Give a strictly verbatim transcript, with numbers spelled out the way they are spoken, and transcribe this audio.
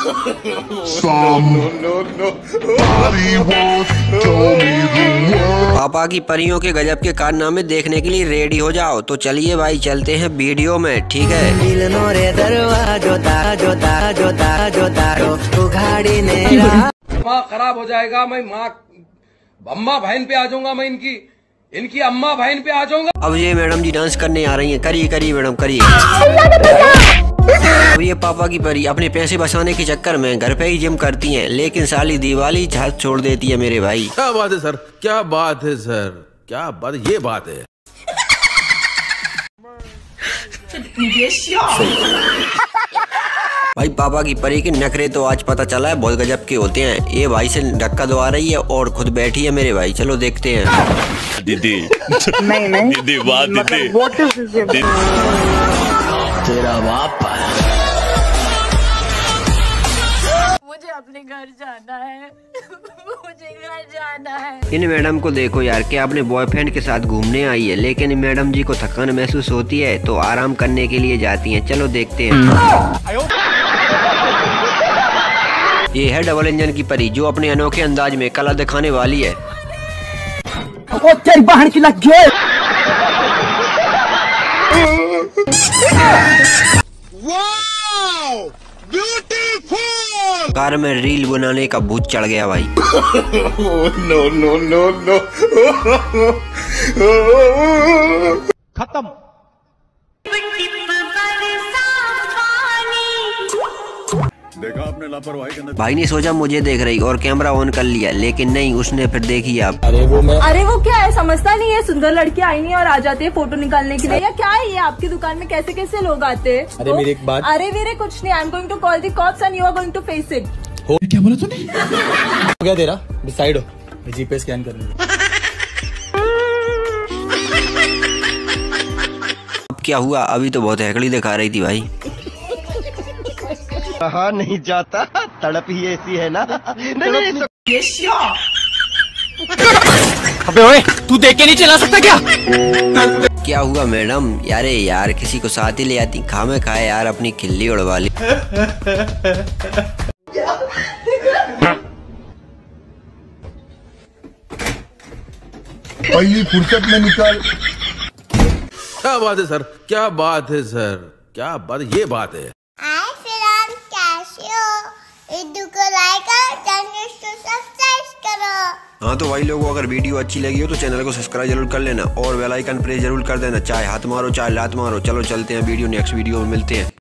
पापा की परियों के गजब के कारनामे देखने के लिए रेडी हो जाओ। तो चलिए भाई चलते हैं वीडियो में, ठीक है। माँ खराब हो जाएगा, मैं माँ अम्मा बहन पे आ जाऊंगा, मैं इनकी इनकी अम्मा बहन पे आ जाऊंगा। अब ये मैडम जी डांस करने आ रही हैं, करिए करिए मैडम करिए। अब ये पापा की परी अपने पैसे बचाने के चक्कर में घर पे ही जिम करती हैं, लेकिन साली दिवाली हाथ छोड़ देती है मेरे भाई। क्या बात है सर, क्या बात है सर, क्या बात, ये बात है। भाई पापा की परी के नखरे तो आज पता चला है बहुत गजब के होते हैं। ये भाई से धक्का दवा रही है और खुद बैठी है मेरे भाई। चलो देखते हैं। दीदी नहीं नहीं दीदी वाह दीदी, तेरा बाप मुझे अपने घर जाना है। मुझे घर जाना है। इन मैडम को देखो यार, क्या अपने बॉयफ्रेंड के साथ घूमने आई है, लेकिन मैडम जी को थकान महसूस होती है तो आराम करने के लिए जाती हैं। चलो देखते हैं। ये है डबल इंजन की परी जो अपने अनोखे अंदाज में कला दिखाने वाली है। ओ तेरी बहन की लग गई। Wow beautiful. कार में रील बनाने का भूत चढ़ गया भाई। नो नो नो नो खत्म। देखा आपने लापरवाही करना। भाई ने सोचा मुझे देख रही और कैमरा ऑन कर लिया, लेकिन नहीं, उसने फिर देखी आप। अरे वो मैं अरे वो क्या है, समझता नहीं है। सुंदर लड़के आई नहीं और आ जाते हैं फोटो निकालने के लिए, या क्या है ये आपकी दुकान में कैसे कैसे लोग आते हैं। अरे मेरी एक बात। अरे मेरे कुछ नहीं, I am going to call the cops and you are going to face it. क्या बोला तूने? हो गया तेरा, डिसाइड हो। जीपे स्कैन कर लूंगा। अब क्या हुआ? अभी तो बहुत हैकड़ी दिखा रही थी भाई। कहा नहीं जाता, तड़प ही ऐसी है ना। नहीं, नहीं, अबे ओए, तू देख के नहीं चला सकता क्या? क्या हुआ मैडम? यारे यार किसी को साथ ही ले आती, खामे खाए यार अपनी खिल्ली उड़वा ली। पहली फुर्सत में निकाल। क्या बात है सर, क्या बात है सर, क्या बात, ये बात है। हाँ तो भाई लोगों, अगर वीडियो अच्छी लगी हो तो चैनल को सब्सक्राइब जरूर कर लेना और बेल आइकन प्रेस जरूर कर देना। चाहे हाथ मारो चाहे लात मारो। चलो चलते हैं वीडियो, नेक्स्ट वीडियो में मिलते हैं।